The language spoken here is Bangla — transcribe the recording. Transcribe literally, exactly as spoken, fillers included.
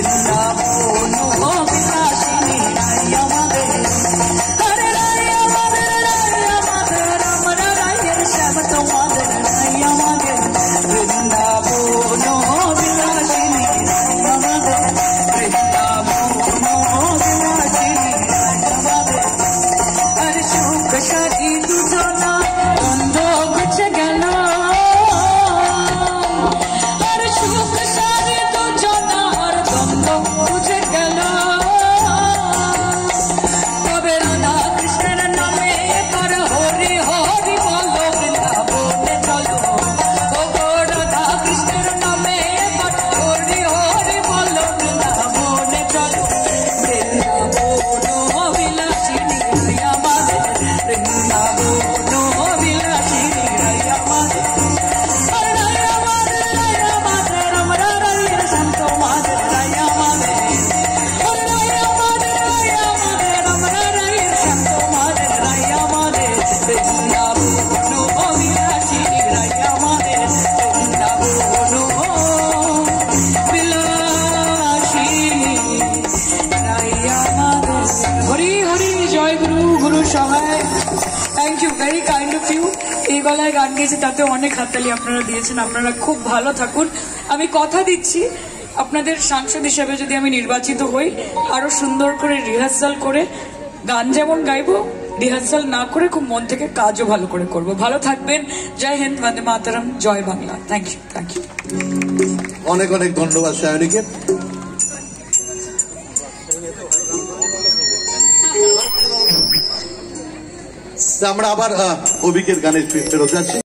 বৃন্দাবন বিলাসিনী রাই আমাদের, আরে রাই আমাদের, রাই আমাদের, আমরা রাইয়ের শ্যাম তোমাদের রাই আমাদের, বৃন্দাবন বিলাসিনী রাই আমাদের, বৃন্দাবন বিলাসিনী রাই আমাদের। আর সুখ সাথী দুজনা দ্বন্দ্ব ঘুচে গেল, আর সুখ সাথী দুজনার দ্বন্দ্ব ঘুচে গেল। তবে রাধা কৃষ্ণের নামে এবার হরি হরি বলো, বৃন্দাবনে চলো। ও গো রাধা কৃষ্ণের নামে এবার হরি হরি বলো, বৃন্দাবনে চলো। বৃন্দাবন বিলাসিনী রাই আমাদের, বৃন্দাবন বিলাসিনী রাই আমাদের, রাই আমাদের, রাই আমাদের, আমরা রাইয়ের শ্যাম তোমাদের রাই আমাদের, রাই আমাদের, রাই আমাদের, আমরা রাইয়ের শ্যাম তোমাদের রাই আমাদের, বৃন্দাবন বিলাসিনী রাই আমাদের, বৃন্দাবন বিলাসিনী রাই আমাদের। হরি হরি, জয় গুরু, গুরু সহায়। Thank you, very kind of you. এই গলায় গান গেয়েছে, তাতে অনেক হাততালি আপনারা দিয়েছেন। আপনারা খুব ভালো থাকুন। আমি কথা দিচ্ছি, আপনাদের সাংসদ হিসেবে যদি আমি নির্বাচিত হই, আরো সুন্দর করে রিহার্সাল করে গান যেমন গাইবো, রিহার্সাল না করে খুব মন থেকে কাজও ভালো করে করব। ভালো থাকবেন। জয় হিন্দ, বন্দে মাতরম, জয় Bangla. Thank you, thank you. অনেক অনেক ধন্যবাদ সায়নীকে। আমরা আবার অভিকের গানের ফেরত যাচ্ছি।